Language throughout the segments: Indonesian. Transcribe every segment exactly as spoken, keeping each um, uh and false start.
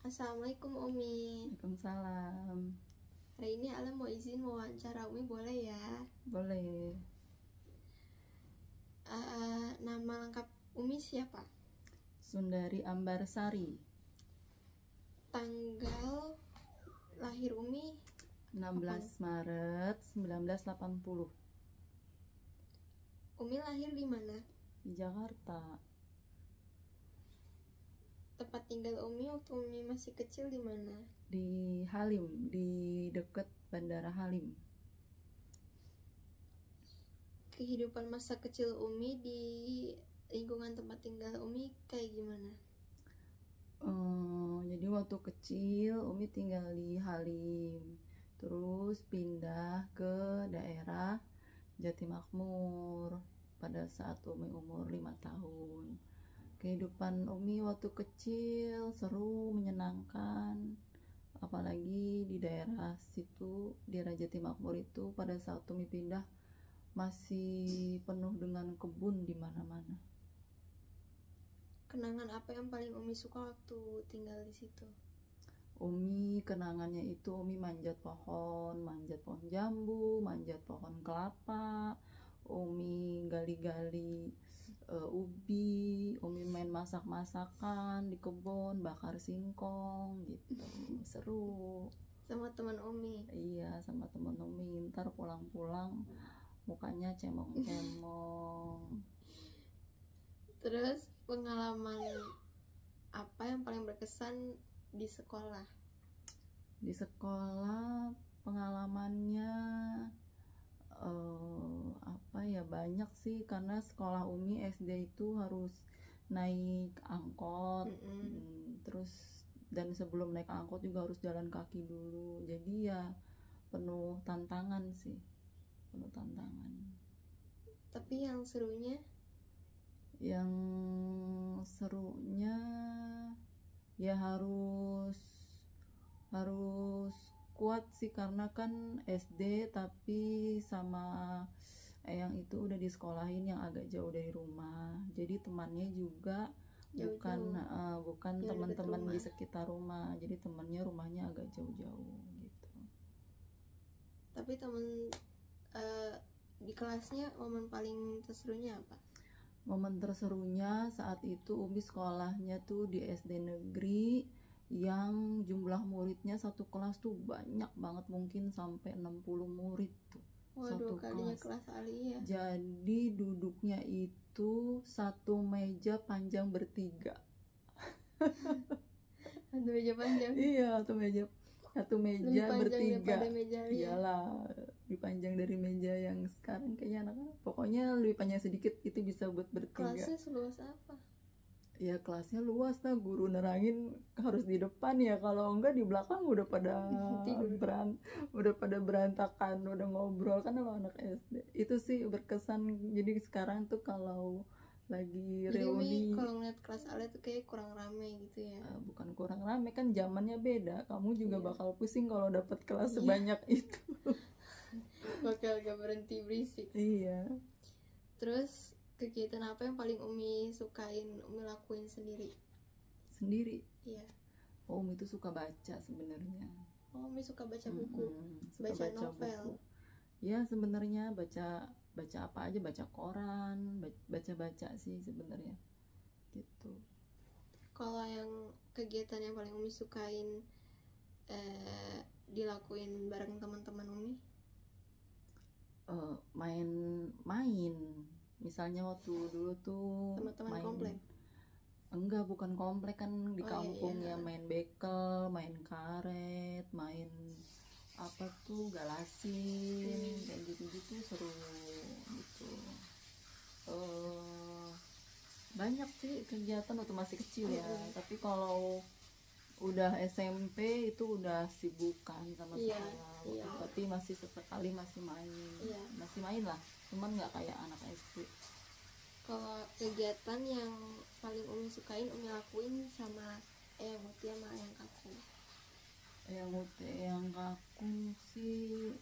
Assalamualaikum Umi. Waalaikumsalam. Hari ini Alam mau izin wawancara Umi, boleh ya? Boleh. Uh, nama lengkap Umi siapa? Sundari Ambarsari. Tanggal lahir Umi enam belas Maret seribu sembilan ratus delapan puluh. Umi lahir di mana? Di Jakarta. Tempat tinggal Umi waktu Umi masih kecil di mana? Di Halim, di dekat Bandara Halim. Kehidupan masa kecil Umi di lingkungan tempat tinggal Umi kayak gimana? Uh, jadi waktu kecil Umi tinggal di Halim, terus pindah ke daerah Jatimakmur pada saat Umi umur lima tahun. Kehidupan Umi waktu kecil seru, menyenangkan, apalagi di daerah situ, di daerah Jatimakmur itu pada saat Umi pindah masih penuh dengan kebun di mana-mana. Kenangan apa yang paling Umi suka waktu tinggal di situ? Umi kenangannya itu Umi manjat pohon, manjat pohon jambu, manjat pohon kelapa, Umi gali-gali uh, ubi, Umi main masak-masakan di kebun, bakar singkong gitu. Seru. Sama teman Umi? Iya, sama teman Umi. Ntar pulang-pulang mukanya cemong-cemong. Terus pengalaman apa yang paling berkesan di sekolah? Di sekolah pengalamannya uh, apa ya, banyak sih, karena sekolah Umi S D itu harus naik angkot. Mm-mm. Hmm, terus dan sebelum naik angkot juga harus jalan kaki dulu, jadi ya penuh tantangan sih, penuh tantangan. Tapi yang serunya? Yang serunya ya harus harus kuat sih, karena kan S D tapi sama Eyang itu udah disekolahin yang agak jauh dari rumah, jadi temannya juga Jauh-jauh. bukan uh, bukan Yang teman-teman deket di rumah. sekitar rumah, jadi temannya rumahnya agak jauh-jauh gitu. Tapi temen uh, di kelasnya momen paling terserunya apa? Momen terserunya saat itu Umi sekolahnya tuh di S D negeri yang jumlah muridnya satu kelas tuh banyak banget, mungkin sampai enam puluh murid tuh. Waduh, Satu kalinya kelas. kelas aliyah. Jadi duduknya itu satu meja panjang bertiga. Satu meja panjang. Iya, satu meja satu meja Lebih panjang bertiga. daripada meja aliyah. Iyalah, lebih panjang dari meja yang sekarang kayaknya anak-anak. Pokoknya lebih panjang sedikit, itu bisa buat bertiga. Kelasnya seluas apa? Ya kelasnya luas lah, guru nerangin harus di depan ya, kalau enggak di belakang udah pada beran, udah pada berantakan, udah ngobrol kan sama anak S D. Itu sih berkesan. Jadi sekarang tuh kalau lagi Jadi reuni, Mi, kalau ngeliat kelas aliyah tuh kayak kurang rame gitu ya. uh, bukan kurang rame, kan zamannya beda. Kamu juga Iya. bakal pusing kalau dapet kelas Iya. sebanyak itu. Bakal gak berhenti berisik. Iya. Terus kegiatan apa yang paling Umi sukain Umi lakuin sendiri? Sendiri. Iya. Oh, Umi tuh suka baca sebenarnya. Oh, Umi suka baca buku. Mm-hmm. Suka Baca, baca novel. buku. Ya sebenarnya baca baca apa aja, baca koran, baca baca sih sebenarnya gitu. Kalau yang kegiatan yang paling Umi sukain eh, dilakuin bareng teman-teman Umi? Uh, main-main, misalnya waktu dulu tuh Teman-teman main, komplek? enggak, bukan komplek, kan di Oh, kampung iya, iya. ya, main bekel, main karet, main apa tuh galasin, hmm. kayak gitu-gitu seru gitu. Uh, banyak sih kegiatan waktu masih kecil ya. Mm-hmm. Tapi kalau udah S M P itu udah sibukan sama iya, sekolah. Iya. Tapi masih sesekali masih main. Iya. Masih main lah, cuman nggak kayak anak S D. Kalau kegiatan yang paling Umi sukain Umi lakuin sama Eyang Muti sama Eyang Kaku? Eyang Muti, Eyang Kaku sih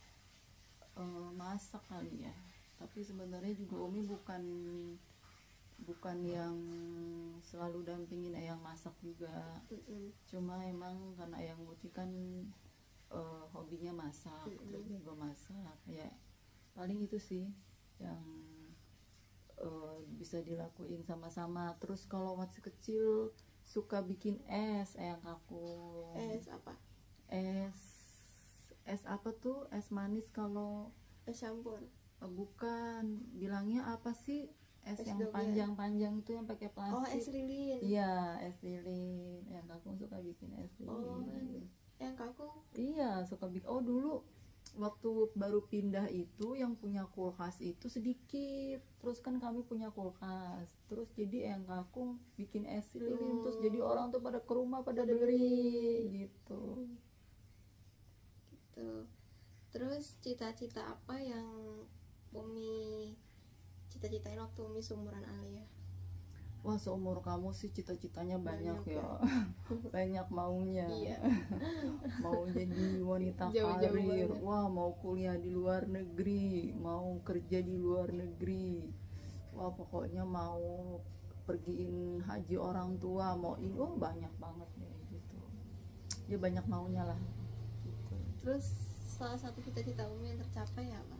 uh, masak kali ya. Tapi sebenarnya juga Umi bukan bukan yang selalu dampingin Eyang masak juga. Mm-mm. Cuma emang karena Eyang Muti kan uh, hobinya masak, Mm-mm. terus jago masak ya, paling itu sih yang uh, bisa dilakuin sama-sama. Terus kalau masih kecil suka bikin es Eyang Kakung. Es apa? Es es apa tuh, es manis kalau Es campur. uh, bukan, bilangnya apa sih, es, Es yang doger. panjang-panjang itu yang pakai plastik. Oh, es lilin. Iya, es lilin. Yang Kakung suka bikin es lilin. Oh, yang Kakung. Iya, suka bikin. Oh, dulu waktu baru pindah itu yang punya kulkas itu sedikit. Terus kan kami punya kulkas. Terus jadi yang Kakung bikin es lilin. Hmm. Terus jadi orang tuh pada ke rumah pada Pada beli gitu. Gitu. Terus cita-cita apa yang Umi cita-citain waktu Umi seumuran Alia? Wah, seumur kamu sih cita-citanya banyak, Banyak ya. Banyak maunya. Iya. Mau jadi wanita Jauh-jauh karir, banget. wah mau kuliah di luar negeri, mau kerja di luar negeri, wah pokoknya mau pergiin haji orang tua, mau ini, oh banyak banget deh gitu. Ya banyak maunya lah gitu. Terus salah satu cita-cita Umi yang tercapai apa?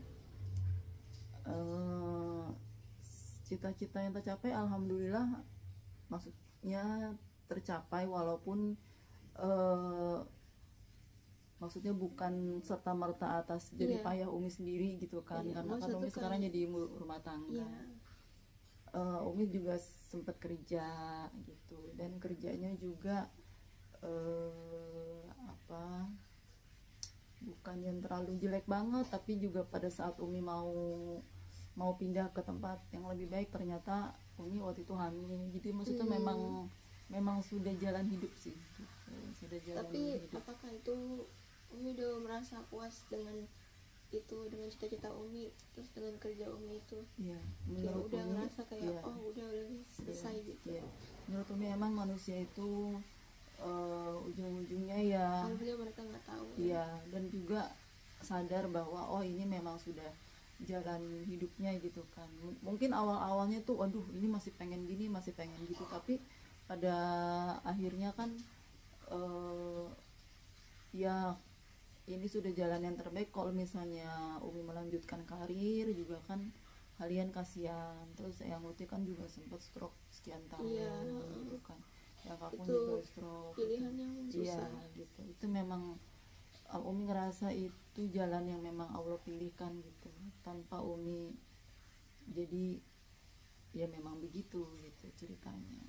Eh, cita-cita yang tercapai alhamdulillah, maksudnya tercapai walaupun eh, maksudnya bukan serta merta atas jadi Iya. payah Umi sendiri gitu kan. Iya, Karena kan maksud Umi tuh sekarang kayak- jadi ibu rumah tangga. Iya. Eh, Umi juga sempat kerja gitu, dan kerjanya juga eh, apa bukan yang terlalu jelek banget, tapi juga pada saat Umi mau mau pindah ke tempat yang lebih baik ternyata Umi waktu itu hamil. Jadi maksudnya Hmm. memang memang sudah jalan hidup sih gitu. Sudah jalan Tapi hidup. apakah itu Umi udah merasa puas dengan itu, dengan cita-cita Umi, terus dengan kerja Umi itu? Iya, Kayak menurut udah Umi, ngerasa kayak iya, oh udah udah selesai iya, gitu. iya. Menurut Umi emang manusia itu eh, ujung-ujungnya ya, Alhamdulillah mereka nggak tahu. iya, dan juga sadar bahwa oh ini memang sudah jalan hidupnya gitu kan. M- Mungkin awal-awalnya tuh, waduh ini masih pengen gini, masih pengen gitu, tapi pada akhirnya kan eh, ya ini sudah jalan yang terbaik. Kalau misalnya Umi melanjutkan karir juga kan kalian kasihan. Terus yang Uti kan juga sempat stroke sekian tahun Iya. gitu kan, yang aku Itu juga stroke Pilihan yang iya susah. gitu. Itu memang uh, Umi ngerasa itu jalan yang memang Allah pilihkan gitu, tanpa Umi jadi ya memang begitu gitu ceritanya.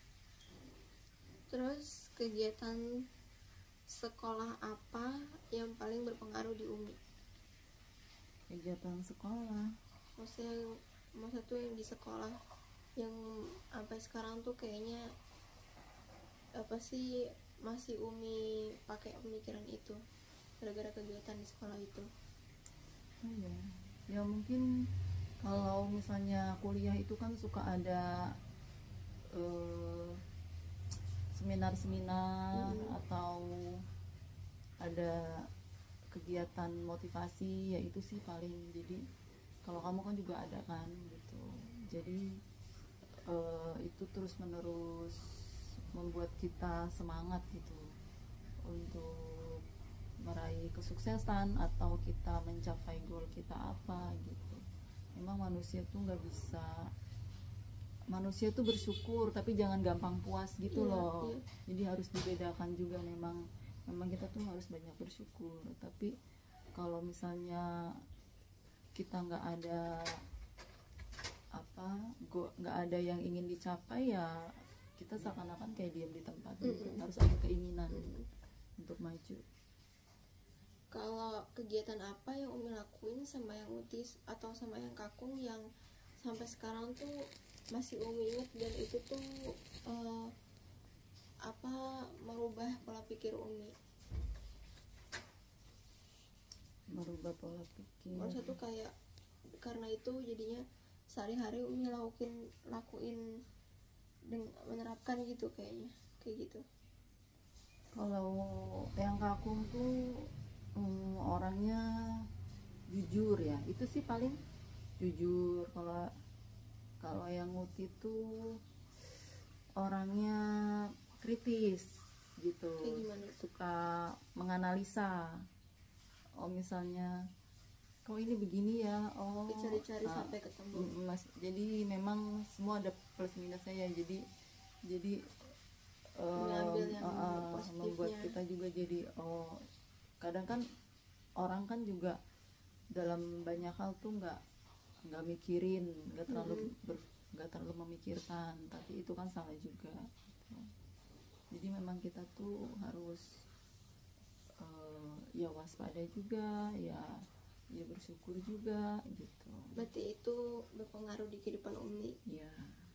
Terus kegiatan sekolah apa yang paling berpengaruh di Umi? Kegiatan sekolah, Maksudnya, masa tuh yang di sekolah yang sampai sekarang tuh kayaknya apa sih masih Umi pakai pemikiran itu gara-gara kegiatan di sekolah itu? oh ya, ya mungkin kalau misalnya kuliah itu kan suka ada eh, seminar-seminar Mhm. atau ada kegiatan motivasi, ya itu sih paling. Jadi kalau kamu kan juga ada kan gitu, jadi eh, itu terus menerus membuat kita semangat gitu untuk meraih kesuksesan atau kita mencapai goal kita apa gitu. Memang manusia tuh nggak bisa, manusia tuh bersyukur tapi jangan gampang puas gitu Iya, loh. iya. Jadi harus dibedakan juga, memang memang kita tuh harus banyak bersyukur. Tapi kalau misalnya kita nggak ada apa go- nggak ada yang ingin dicapai, ya kita seakan-akan kayak diam di tempat gitu. Mm-mm. Harus ada keinginan Mm. untuk maju. Kalau kegiatan apa yang Umi lakuin sama yang Utis atau sama yang Kakung yang sampai sekarang tuh masih Umi inget dan itu tuh eh, apa merubah pola pikir Umi? Merubah pola pikir. Maksudnya tuh kayak karena itu jadinya sehari-hari Umi lakuin lakuin dengan menerapkan gitu kayaknya kayak gitu. Kalau yang Kakung tuh mm, orangnya jujur ya, itu sih paling jujur. Kalau Kalau yang Uti tuh orangnya kritis gitu, Kayak gimana? suka menganalisa. Oh misalnya kok ini begini ya, oh Dicari-cari ah, sampai ketemu. mm, mas jadi memang semua ada plus minusnya ya, jadi jadi Mengambil em, yang ah, ah, positifnya. membuat kita juga jadi oh kadang kan orang kan juga dalam banyak hal tuh nggak nggak mikirin, nggak terlalu Mm-mm. ber, nggak terlalu memikirkan, tapi itu kan salah juga gitu. Jadi memang kita tuh harus eh, ya waspada juga, ya ya bersyukur juga gitu Berarti itu berpengaruh di kehidupan Umi. ya.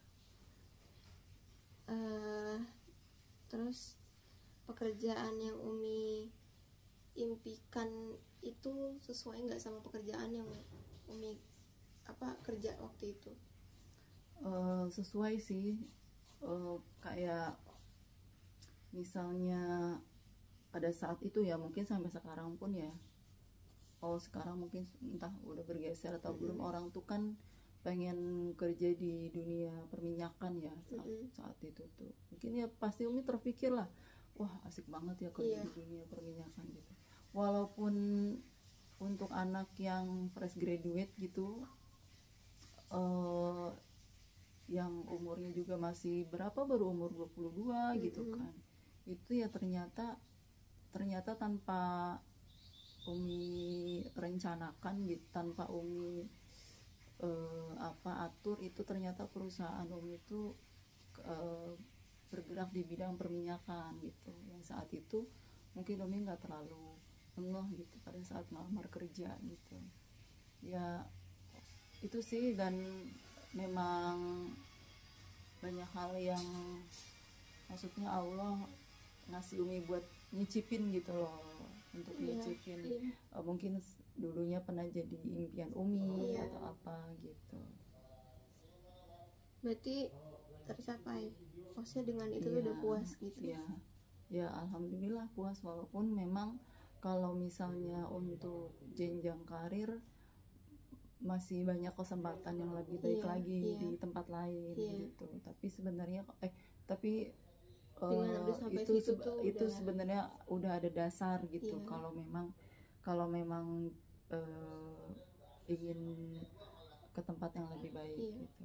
Eh, terus pekerjaan yang Umi impikan itu sesuai nggak sama pekerjaan yang Umi apa kerja waktu itu? Eh, sesuai sih. Eh, kayak misalnya pada saat itu ya, mungkin sampai sekarang pun ya, oh sekarang mungkin entah udah bergeser atau Mm-mm. belum, orang tuh kan pengen kerja di dunia perminyakan ya saat, Mm-mm. saat itu tuh mungkin ya pasti Umi terpikir lah, wah asik banget ya kerja Iya. di dunia perminyakan gitu. Walaupun untuk anak yang fresh graduate gitu, eh, yang umurnya juga masih berapa, baru umur dua puluh dua gitu Mm-mm. kan, itu ya ternyata ternyata tanpa Umi rencanakan gitu, tanpa Umi eh, apa atur, itu ternyata perusahaan Umi itu eh, bergerak di bidang perminyakan gitu, yang saat itu mungkin Umi nggak terlalu ngeh gitu pada saat melamar kerja gitu ya. Itu sih, dan memang banyak hal yang maksudnya Allah ngasih Umi buat nyicipin gitu loh, untuk Iya, nyicipin. iya. Eh, mungkin dulunya pernah jadi impian Umi Iya. atau apa gitu. Berarti tercapai. Maksudnya dengan itu tuh Iya, udah puas gitu. ya ya alhamdulillah puas, walaupun memang kalau misalnya untuk jenjang karir masih banyak kesempatan yang lebih baik Iya, lagi iya. di tempat lain Iya. gitu. Tapi sebenarnya eh tapi Dengan eh, udah sampai itu situ sebe- tuh itu udah- sebenarnya udah ada dasar gitu. Iya. Kalau memang kalau memang eh, ingin ke tempat yang lebih baik Iya. gitu.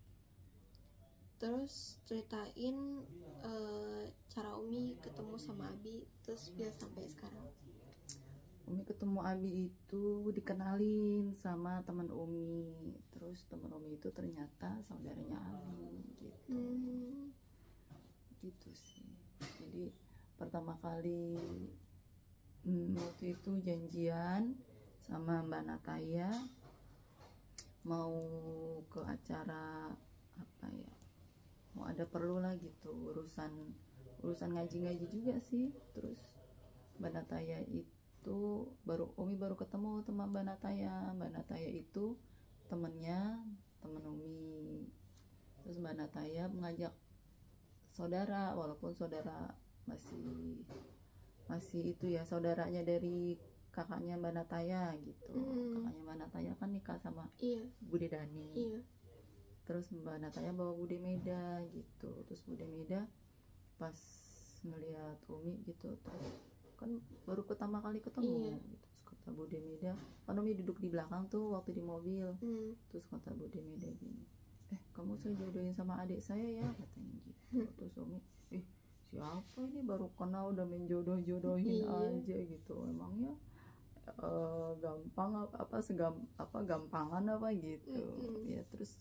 Terus ceritain eh, cara Umi ketemu sama Abi terus biar sampai sekarang. Umi ketemu Abi itu dikenalin sama teman Umi, terus teman Umi itu ternyata saudaranya Abi gitu. Hmm. Gitu sih. Jadi pertama kali hmm, waktu itu janjian sama Mbak Nataya mau ke acara apa ya, mau ada perlu lah gitu, urusan urusan ngaji-ngaji juga sih. Terus Mbak Nataya itu baru Umi baru ketemu teman Mbak Nataya. Mbak Nataya itu temennya temen Umi. Terus Mbak Nataya mengajak saudara, walaupun saudara masih masih itu ya, saudaranya dari kakaknya Mbak Nataya gitu. Hmm. Kakaknya Mbak Nataya kan nikah sama Iya. Bude Dani. Iya. Terus Mbak Nataya bawa Bude Meda gitu. Terus Bude Meda pas ngeliat Umi gitu, terus kan baru pertama kali ketemu Iya. gitu. Terus kata Bude Meda, kan Umi duduk di belakang tuh waktu di mobil. Hmm. Terus kata Bude Meda gini, eh kamu saya jodohin sama adik saya ya, katanya gitu. Terus Umi, ih siapa ini, baru kenal udah menjodoh-jodohin Iya. aja gitu, emangnya eh, gampang apa apa segam apa gampangan apa gitu. Mm-mm. Ya terus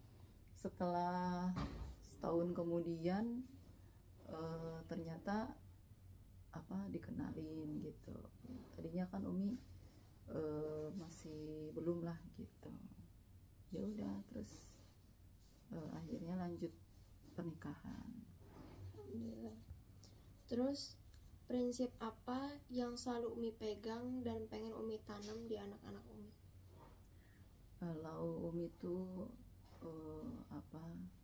setelah setahun kemudian eh, ternyata apa dikenalin gitu. Tadinya kan Umi eh, masih belum lah gitu. Ya udah terus eh, akhirnya lanjut pernikahan. Alhamdulillah. Terus prinsip apa yang selalu Umi pegang dan pengen Umi tanam di anak-anak Umi? Kalau Umi tuh eh, apa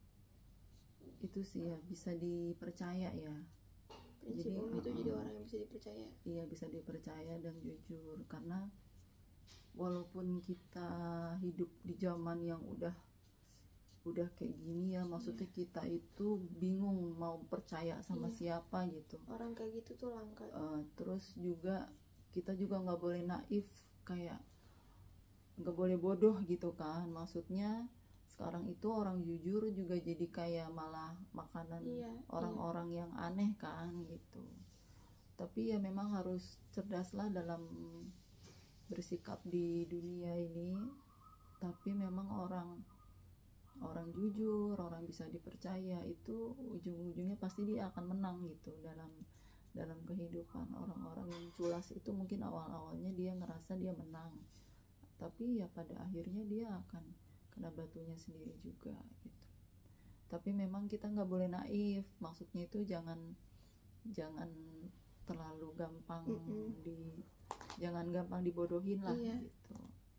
itu sih ya, bisa dipercaya ya. Prinsip Jadi, Umi itu uh-uh. jadi orang yang bisa dipercaya. Iya, bisa dipercaya dan jujur, karena walaupun kita hidup di zaman yang udah udah kayak gini ya, maksudnya kita itu bingung mau percaya sama Iya. siapa gitu. Orang kayak gitu tuh langka. Uh, terus juga kita juga nggak boleh naif, kayak nggak boleh bodoh gitu kan. Maksudnya sekarang itu orang jujur juga jadi kayak malah makanan Iya, orang-orang yang aneh kan gitu. Tapi ya memang harus cerdaslah dalam bersikap di dunia ini. Tapi memang orang orang jujur, orang bisa dipercaya itu ujung-ujungnya pasti dia akan menang gitu dalam dalam kehidupan. Orang-orang yang culas itu mungkin awal-awalnya dia ngerasa dia menang, tapi ya pada akhirnya dia akan kena batunya sendiri juga gitu. Tapi memang kita nggak boleh naif, maksudnya itu jangan jangan terlalu gampang Mm-mm. di jangan gampang dibodohin lah. Iya. Gitu.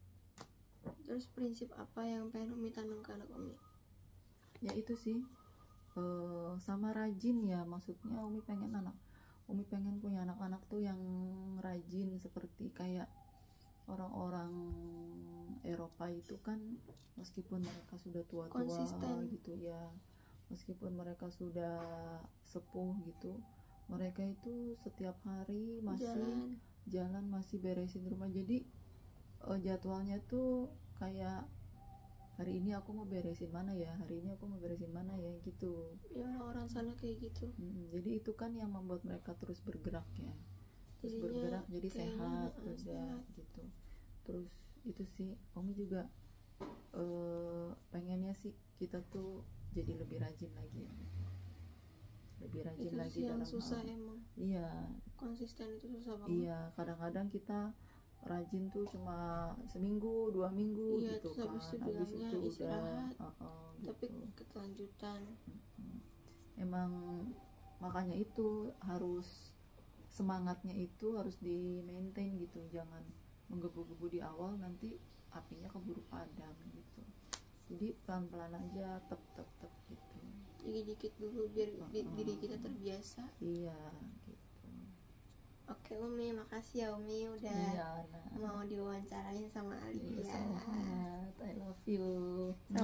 Terus prinsip apa yang pengen Umi tanam ke anak Umi? Ya itu sih, e, sama rajin ya, maksudnya Umi pengen anak Umi pengen punya anak-anak tuh yang rajin, seperti kayak orang-orang Eropa itu kan, meskipun mereka sudah tua-tua Konsisten. gitu ya, meskipun mereka sudah sepuh gitu, mereka itu setiap hari masih Jalan. jalan masih beresin rumah. Jadi uh, jadwalnya tuh kayak hari ini aku mau beresin mana ya, hari ini aku mau beresin mana ya gitu. Ya orang-orang sana kayak gitu. Hmm, jadi itu kan yang membuat mereka terus bergerak ya, terus Jadinya bergerak jadi kayaknya, sehat uh, juga sehat. gitu. Terus itu sih Umi juga uh, pengennya sih kita tuh jadi lebih rajin lagi, lebih rajin Itu lagi sih yang dalam susah hal. emang. Iya. Konsisten itu susah banget. Iya, kadang-kadang kita rajin tuh cuma seminggu, dua minggu iya, gitu terus kan. habis itu Habis bilangnya itu istirahat. udah uh, uh, Tapi gitu. ketelanjutan. Mm-mm. Emang makanya itu harus semangatnya itu harus di maintain gitu, jangan menggebu-gebu di awal, nanti apinya keburu padam gitu. Jadi pelan-pelan aja, tep tep tep gitu. Dikit-dikit dulu biar Uh, bi- uh. diri kita terbiasa. Iya gitu. Oke Umi, makasih ya Umi udah Iya, nah. mau diwawancarain sama Alia. Iya, sama banget. I love you.